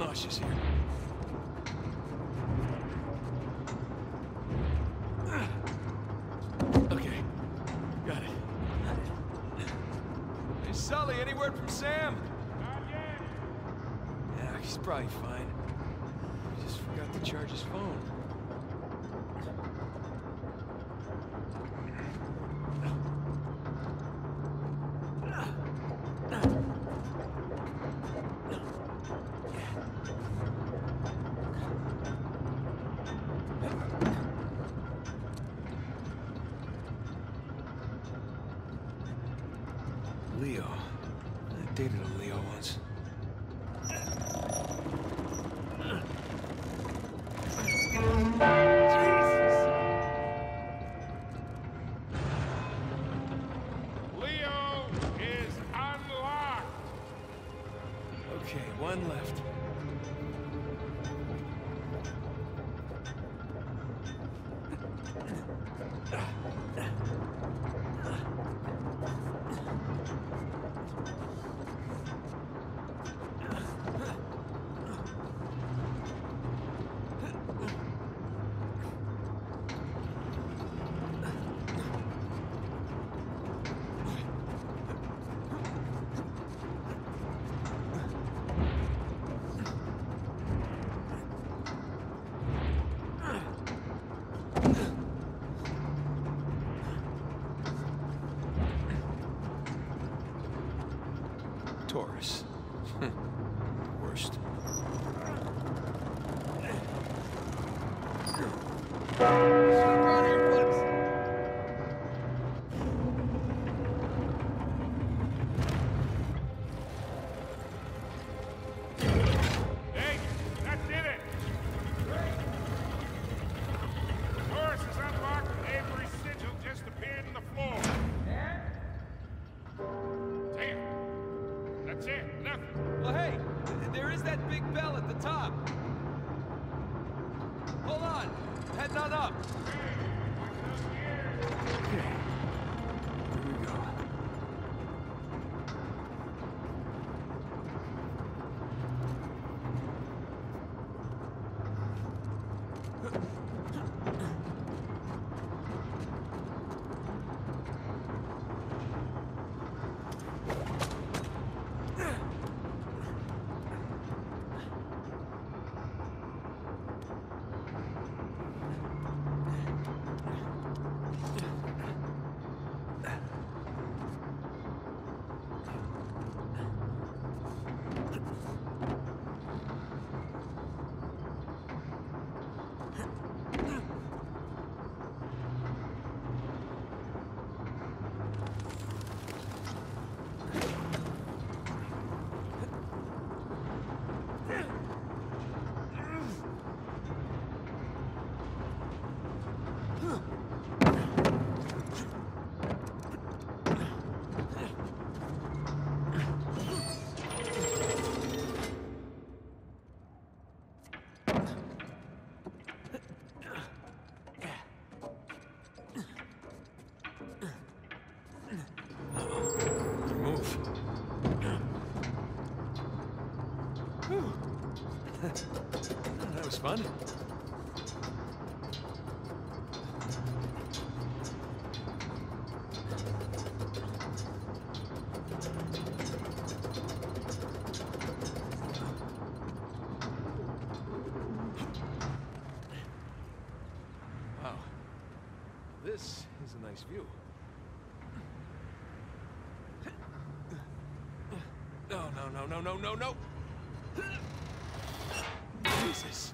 nauseous here. Okay, got it. Hey, Sully, any word from Sam? Not yet. Yeah, he's probably fine. He just forgot to charge his phone. Leo. I dated a Leo once. Leo is unlocked. Okay, one left. Taurus. Worst. Hey, that did it. Taurus is unlocked and Avery's sigil just appeared in the floor. Damn. That's it. Nothing. Well, hey, there is that big bell at the top. Hold on. Heading on up. Okay. Here we go. That was fun. Wow. This is a nice view. No. Jesus.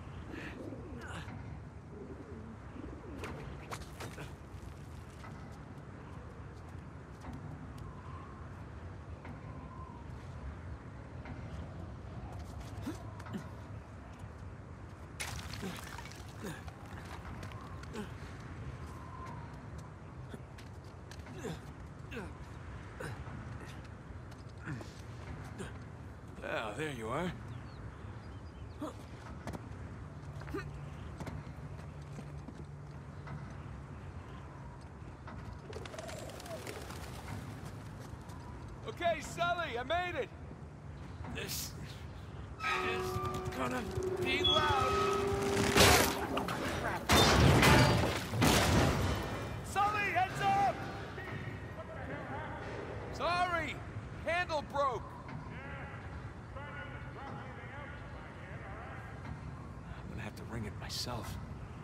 Ah, there you are. Okay, Sully, I made it. This is gonna be loud. Crap. Sully, heads up! Sorry, handle broke. I'm gonna have to ring it myself.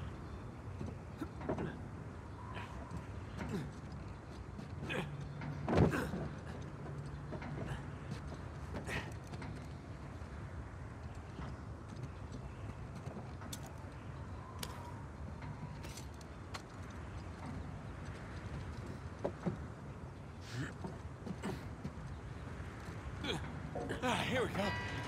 Here we go.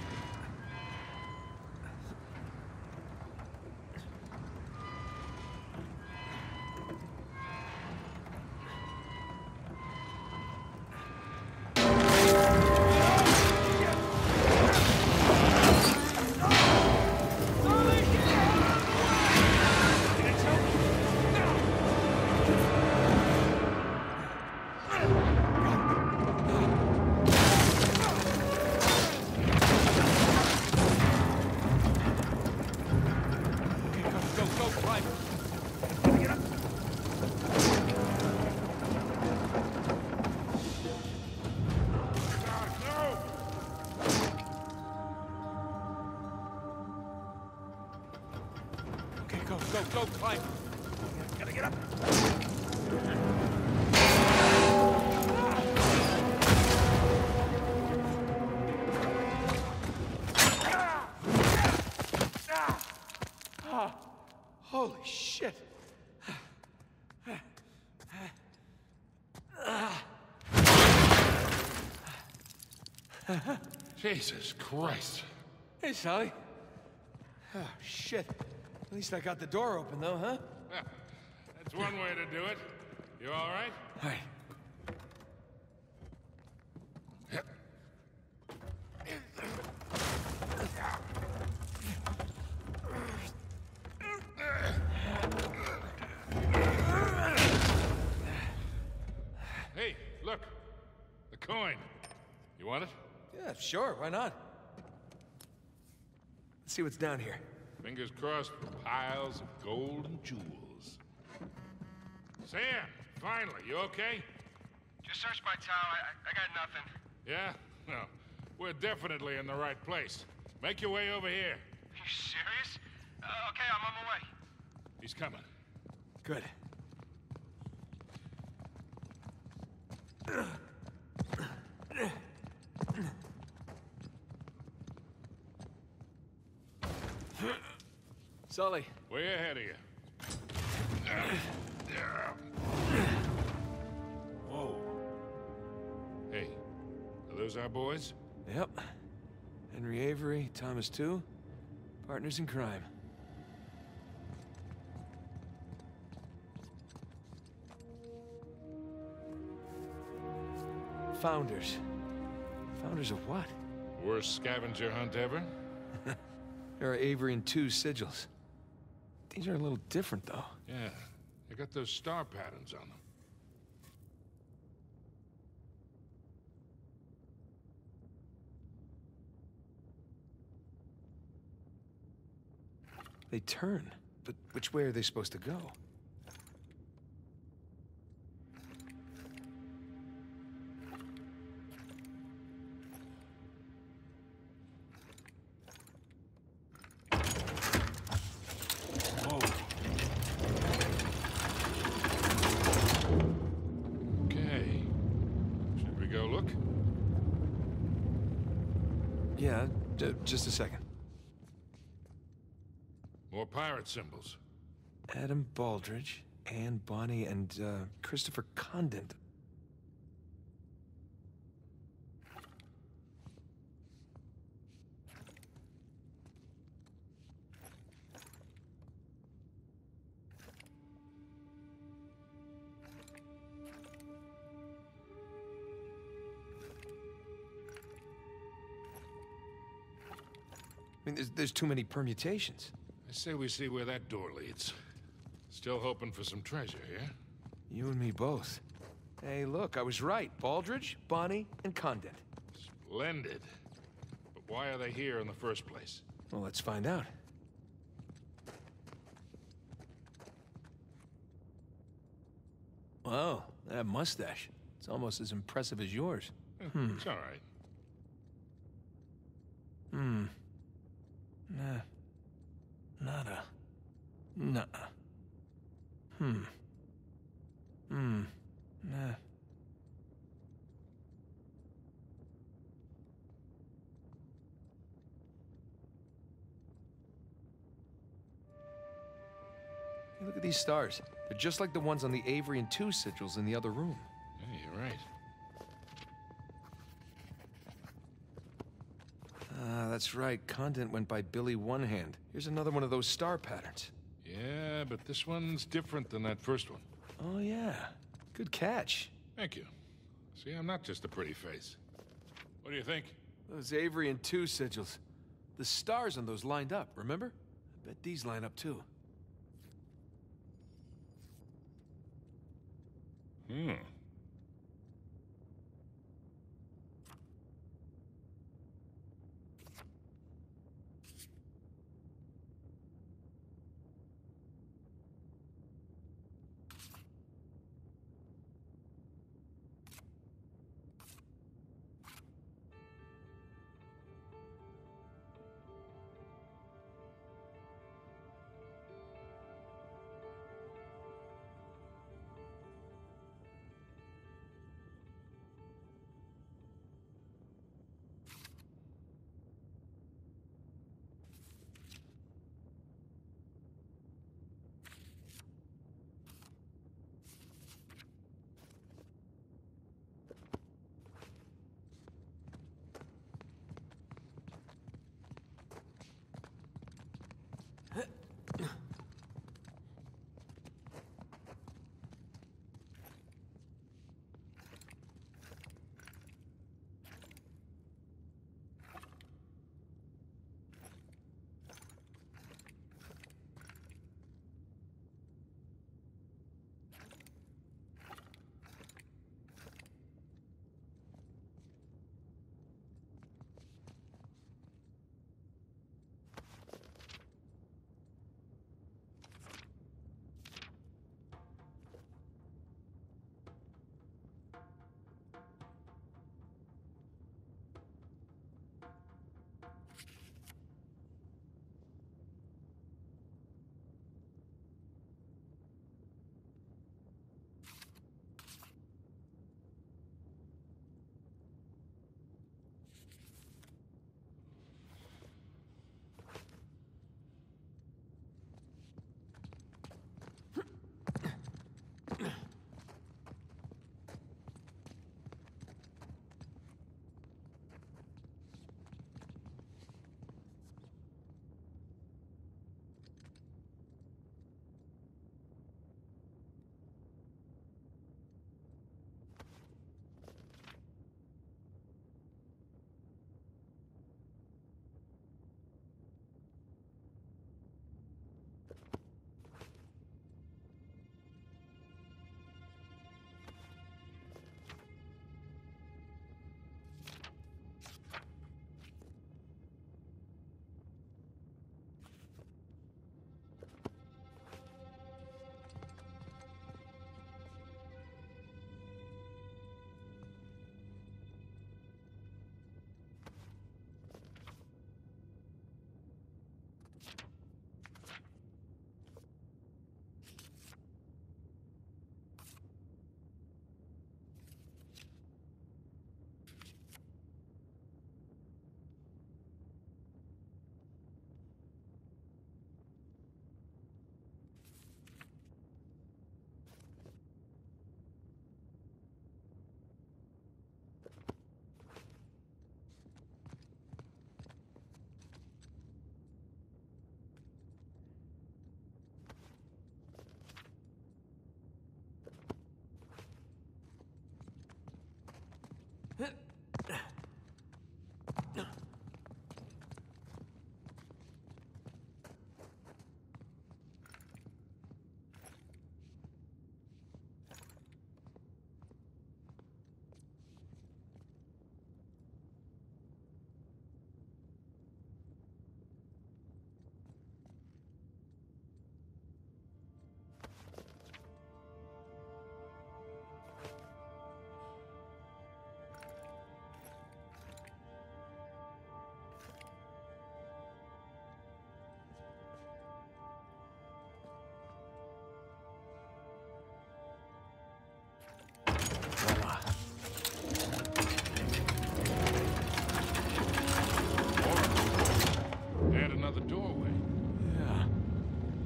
Go, climb. Gotta get up. Holy shit. Jesus Christ. Hey, Sully. Oh, shit. At least I got the door open, though, huh? That's one way to do it. You all right? All right. Hey, look. The coin. You want it? Yeah, sure. Why not? Let's see what's down here. Fingers crossed for piles of gold and jewels. Sam, finally, you okay? Just searched my tower. I got nothing. Yeah? No. We're definitely in the right place. Make your way over here. Are you serious? Okay, I'm on my way. He's coming. Good. Sully. Way ahead of you. Whoa. Hey, are those our boys? Yep. Henry Avery, Thomas Tew. Partners in crime. Founders. Founders of what? Worst scavenger hunt ever? There are Avery and Tew sigils. These are a little different, though. Yeah. They got those star patterns on them. They turn. But which way are they supposed to go? Whoa. Okay. Should we go look? Yeah, just a second. More pirate symbols. Adam Baldridge, Anne Bonny, and Christopher Condent. I mean, there's too many permutations. I say we see where that door leads. Still hoping for some treasure, yeah? You and me both. Hey, look, I was right. Baldridge, Bonny, and Condent. Splendid. But why are they here in the first place? Well, let's find out. Wow, that mustache. It's almost as impressive as yours. It's all right. Nah. Nada. Nuh-uh. Nah. Hey, look at these stars. They're just like the ones on the Avery and 2 sigils in the other room. Yeah, you're right. That's right. Condent went by Billy One Hand. Here's another one of those star patterns. Yeah, but this one's different than that first one. Oh, yeah. Good catch. Thank you. See, I'm not just a pretty face. What do you think? Those Avery and 2 sigils. The stars on those lined up, remember? I bet these line up too.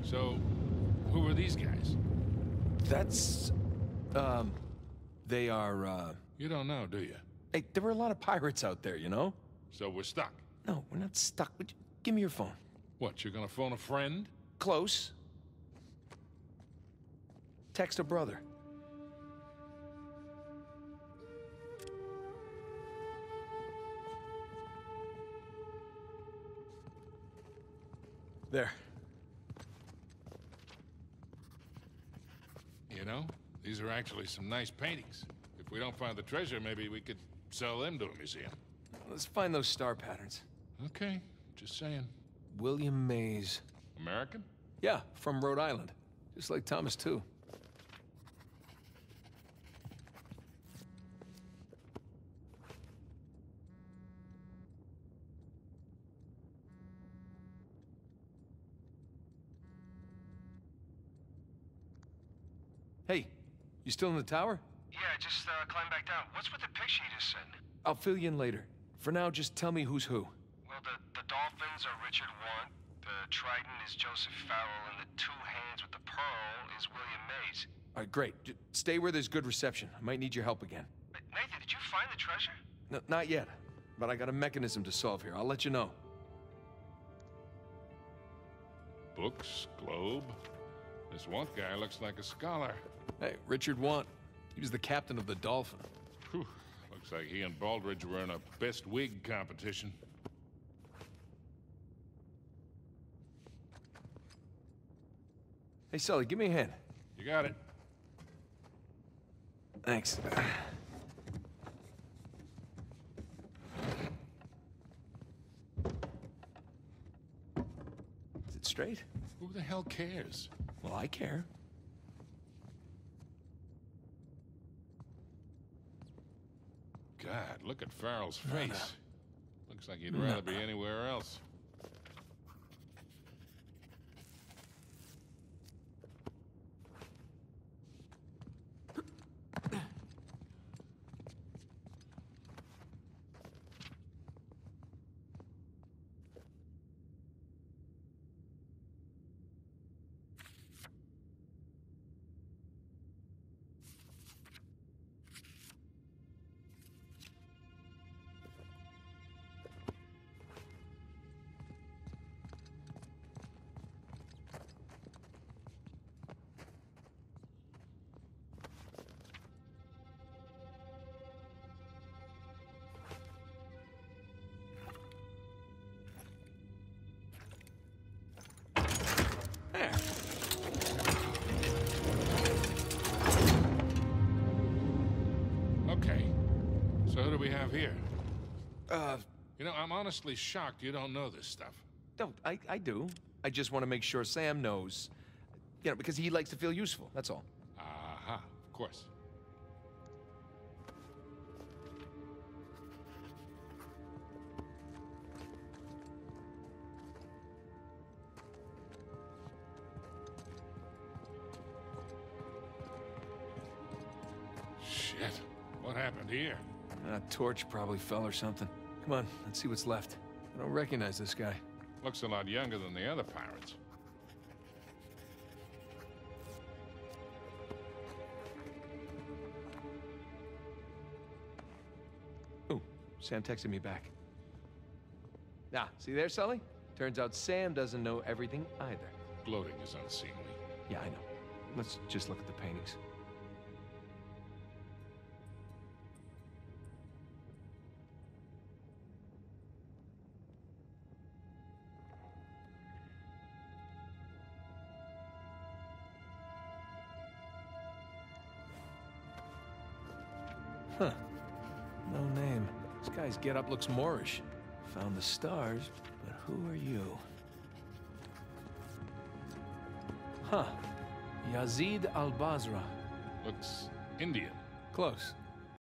So, who are these guys? That's... They are, You don't know, do you? Hey, there were a lot of pirates out there, you know? So we're stuck. No, we're not stuck. Give me your phone. What, you're gonna phone a friend? Close. Text a brother. There. You know, these are actually some nice paintings. If we don't find the treasure, maybe we could sell them to a museum. Let's find those star patterns. Okay, just saying. William Mays. American? Yeah, from Rhode Island. Just like Thomas, too. Hey, you still in the tower? Yeah, just climb back down. What's with the picture you just sent? I'll fill you in later. For now, just tell me who's who. Well, the dolphins are Richard Want, the trident is Joseph Farrell, and the two hands with the pearl is William Mays. All right, great. Stay where there's good reception. I might need your help again. Nathan, did you find the treasure? No, not yet, but I got a mechanism to solve here. I'll let you know. Books, globe. This Want guy looks like a scholar. Hey, Richard Want. He was the captain of the Dolphin. Whew. Looks like he and Baldridge were in a best wig competition. Hey, Sully, give me a hand. You got it. Thanks. Is it straight? Who the hell cares? Well, I care. God, look at Farrell's face. Looks like he'd rather be anywhere else. There. Okay. So who do we have here? Uh, You know, I'm honestly shocked you don't know this stuff. no, I do. I just want to make sure Sam knows. You know, because he likes to feel useful, that's all. Aha, of course. Shit. What happened here? A torch probably fell or something. Come on, let's see what's left. I don't recognize this guy. Looks a lot younger than the other pirates. Ooh, Sam texted me back. Ah, see there, Sully? Turns out Sam doesn't know everything either. Gloating is unseemly. Yeah, I know. Let's just look at the paintings. Huh. No name. This guy's getup looks Moorish. Found the stars, but who are you? Huh. Yazid al-Basra. Looks Indian. Close.